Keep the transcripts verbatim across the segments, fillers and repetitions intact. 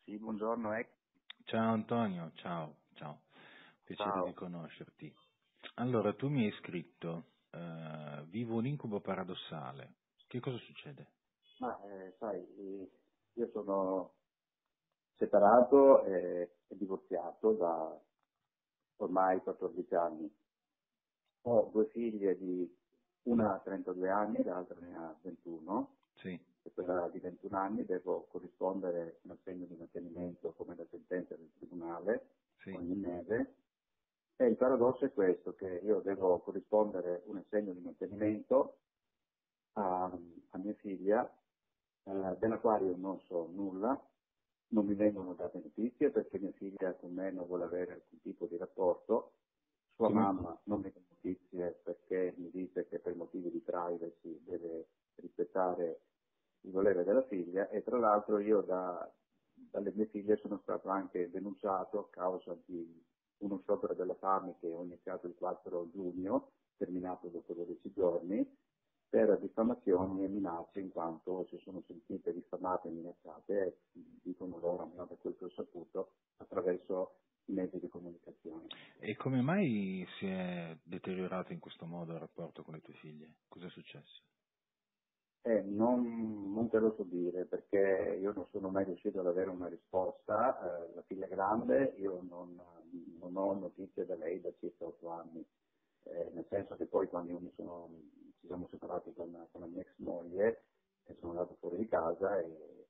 Sì, buongiorno, ecco. Ciao Antonio, ciao, ciao, piacere di Ciao. conoscerti. Allora, tu mi hai scritto, eh, vivo un incubo paradossale. Che cosa succede? Ma eh, sai, eh, io sono separato e, e divorziato da ormai quattordici anni. Ho due figlie di una ha trentadue anni, l'altra ne ha ventuno, Sì, e quella di ventuno anni devo corrispondere un assegno di mantenimento come da sentenza del tribunale sì, ogni mese. E il paradosso è questo, che io devo corrispondere un assegno di mantenimento a, a mia figlia, eh, della quale io non so nulla, non mi vengono date notizie perché mia figlia con me non vuole avere alcun tipo di rapporto, sua come, mamma non mi dà notizie perché mi dice che per motivi di privacy deve rispettare il volere della figlia, e tra l'altro io da- dalle mie figlie sono stato anche denunciato a causa di uno sciopero della fame che ho iniziato il quattro giugno, terminato dopo dodici giorni, per diffamazioni e minacce, in quanto si sono sentite diffamate e minacciate, e dicono loro, almeno da quel che ho saputo, attraverso i mezzi di comunicazione. e come mai si è deteriorato in questo modo il rapporto con le tue figlie? Cosa è successo? Eh, non, non te lo so dire perché io non sono mai riuscito ad avere una risposta. Eh, la figlia grande, io non, non ho notizie da lei da circa otto anni, eh, nel senso che poi quando io mi sono, ci siamo separati con, con la mia ex moglie e sono andato fuori di casa, e,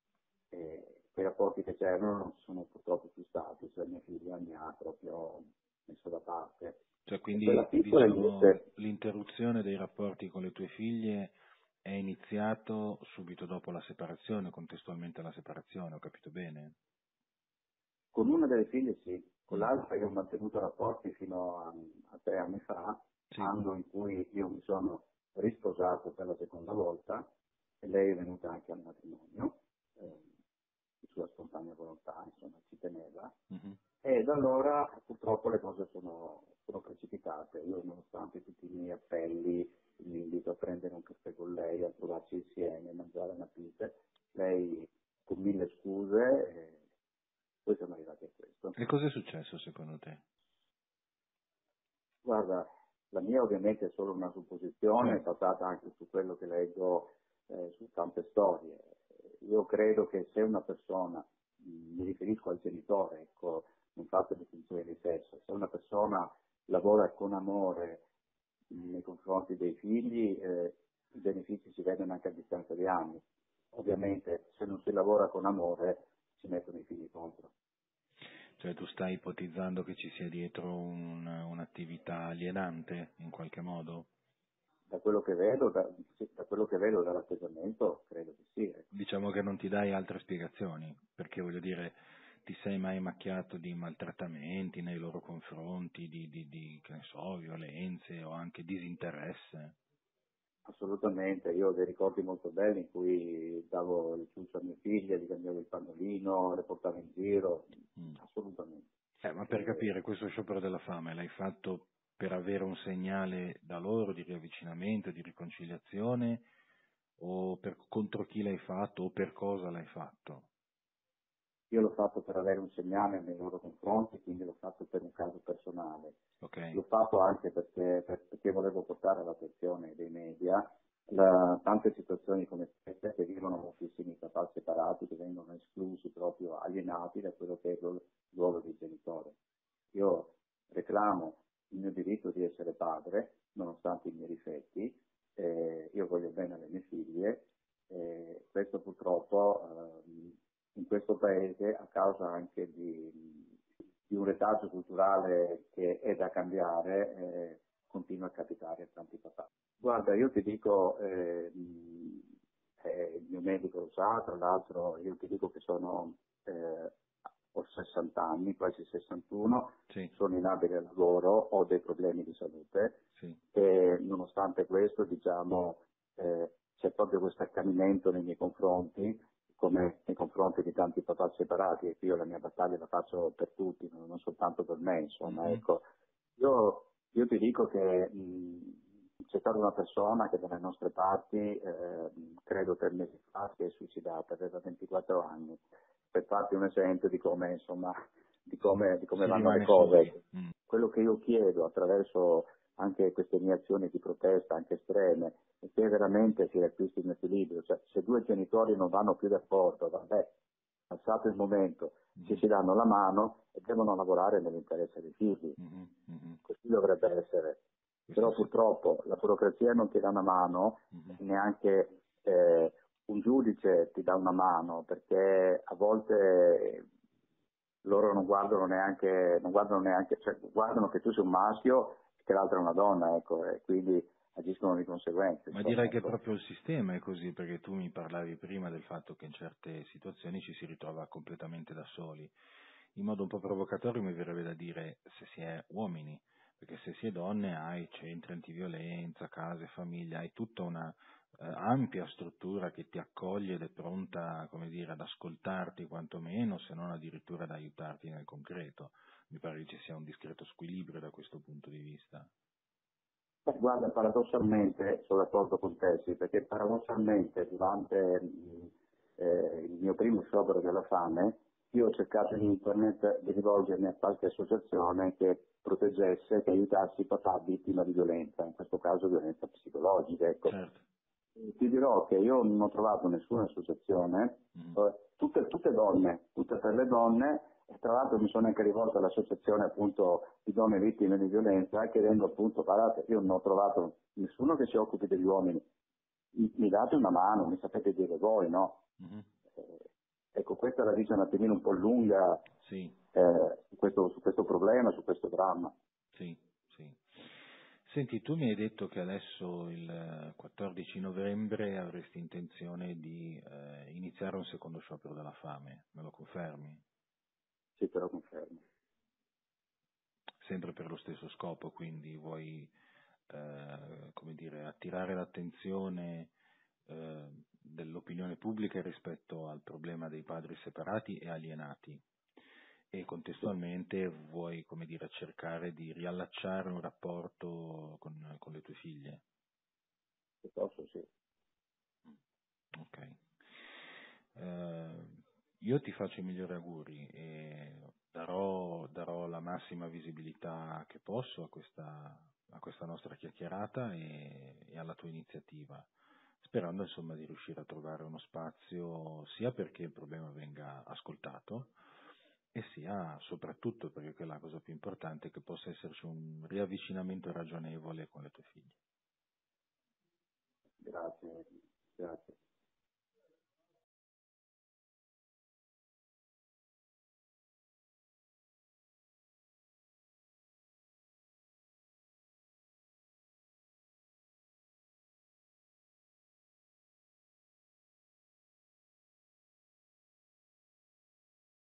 e quei rapporti che c'erano non sono purtroppo più stati, cioè mia figlia mi ha proprio messo da parte. Cioè, E quindi, quella piccola diciamo, invece. l'interruzione dei rapporti con le tue figlie è iniziato subito dopo la separazione, contestualmente alla separazione, ho capito bene? Con una delle figlie sì, con Mm, l'altra io ho mantenuto rapporti fino a, a tre anni fa, sì, anno in cui io mi sono risposato per la seconda volta e lei è venuta anche al matrimonio, eh, di sua spontanea volontà, insomma ci teneva. mhm. E da allora purtroppo le cose sono, sono precipitate. Io, nonostante tutti i miei appelli, mi invito a prendere un caffè con lei, a trovarci insieme, a mangiare una pizza, lei con mille scuse, eh, poi siamo arrivati a questo. E cosa è successo secondo te? Guarda, la mia ovviamente è solo una supposizione Certo. basata anche su quello che leggo eh, su tante storie. Io credo che se una persona, mh, mi riferisco al genitore, ecco, non faccio distinzione di sesso, se una persona lavora con amore mh, nei confronti dei figli, eh, i benefici si vedono anche a distanza di anni. Ovviamente se non si lavora con amore si mettono i figli contro. Cioè tu stai ipotizzando che ci sia dietro un- un'attività alienante in qualche modo? Da quello che vedo, da, sì, da quello che vedo dall'atteggiamento, credo che sì. Ecco. Diciamo che non ti dai altre spiegazioni, perché voglio dire, ti sei mai macchiato di maltrattamenti nei loro confronti, di, di, di, che ne so, violenze o anche disinteresse? Assolutamente, io ho dei ricordi molto belli in cui davo il ciuccio a mie figlie, gli cambiavo il pannolino, le portavo in giro, Mm. assolutamente. Eh, ma per E capire, questo sciopero della fame l'hai fatto per avere un segnale da loro di riavvicinamento, di riconciliazione, o per, contro chi l'hai fatto o per cosa l'hai fatto? io l'ho fatto per avere un segnale nei loro confronti, quindi l'ho fatto per un caso personale. Ok? L'ho fatto anche perché, perché volevo portare all'attenzione dei media la- tante situazioni come queste che vivono moltissimi papà separati, che vengono esclusi, proprio alienati da quello che è il ruolo di genitore. Io reclamo il mio diritto di essere padre, nonostante i miei difetti, eh, io voglio bene alle mie figlie, e questo purtroppo ehm, in questo paese, a causa anche di, di un retaggio culturale che è da cambiare, eh, continua a capitare a tanti papà. Guarda, io ti dico, eh, mh, eh, il mio medico lo sa, tra l'altro io ti dico che sono, eh, ho sessanta anni, quasi sessantuno, Sì, sono inabile al lavoro, ho dei problemi di salute sì. e nonostante questo, diciamo, eh, c'è proprio questo accanimento nei miei confronti, come nei confronti di tanti papà separati, e io la mia battaglia la faccio per tutti, non non soltanto per me, insomma, Mhm. ecco. Io, io ti dico che mh, c'è stata una persona che dalle nostre parti, eh, credo tre mesi fa, si è suicidata, aveva ventiquattro anni, per farti un esempio di come, insomma, di come, di come Si vanno le rimane cose. soli. Mm. Quello che io chiedo attraverso anche queste mie azioni di protesta, anche estreme, è che veramente si riacquisti un equilibrio. Cioè, se due genitori non vanno più d'accordo, vabbè, passato il momento, Mm-hmm. ci si danno la mano e devono lavorare nell'interesse dei figli. Mm-hmm. Mm-hmm. Così dovrebbe essere. Questo Però sì. purtroppo la burocrazia non ti dà una mano, Mm-hmm. neanche eh, un giudice ti dà una mano, perché a volte loro non guardano neanche, non guardano neanche, cioè guardano che tu sei un maschio e che l'altra è una donna, ecco, e quindi agiscono di conseguenza. Ma Insomma, direi che ecco. proprio il sistema è così, perché tu mi parlavi prima del fatto che in certe situazioni ci si ritrova completamente da soli. In modo un po' provocatorio mi verrebbe da dire se si è uomini, perché se si è donne hai centri antiviolenza, case, famiglia, hai tutta una eh, ampia struttura che ti accoglie ed è pronta, come dire, ad ascoltarti quantomeno, se non addirittura ad aiutarti nel concreto. Mi pare che ci sia un discreto squilibrio da questo punto di vista. Beh, guarda, paradossalmente sono d'accordo con te, sì, perché paradossalmente durante mh, eh, il mio primo sciopero della fame io ho cercato in internet di rivolgermi a qualche associazione che proteggesse, che aiutasse i papà vittime di violenza, in questo caso violenza psicologica. Ecco. Certo. Ti dirò che io non ho trovato nessuna associazione, Mm. eh, tutte, tutte donne, tutte per le donne, e tra l'altro mi sono anche rivolto all'associazione appunto di donne vittime di violenza, chiedendo appunto, guardate, io non ho trovato nessuno che si occupi degli uomini, mi, mi date una mano, mi sapete dire voi, no? Mm-hmm. Eh, ecco, questa è la visione un attimino un po' lunga Sì. eh, su, questo, su questo problema, su questo dramma. Sì, sì. Senti, tu mi hai detto che adesso il quattordici novembre avresti intenzione di eh, iniziare un secondo sciopero della fame, me lo confermi? Sì, te lo confermo. Sempre per lo stesso scopo, quindi vuoi, eh, come dire, attirare l'attenzione eh, dell'opinione pubblica rispetto al problema dei padri separati e alienati. E contestualmente vuoi, come dire, cercare di riallacciare un rapporto con, con le tue figlie. Piuttosto sì. Ok. Eh, io ti faccio i migliori auguri e darò, darò la massima visibilità che posso a questa, a questa nostra chiacchierata e, e alla tua iniziativa, sperando insomma di riuscire a trovare uno spazio sia perché il problema venga ascoltato, e sia soprattutto perché quella è la cosa più importante, che possa esserci un riavvicinamento ragionevole con le tue figlie. Grazie, grazie.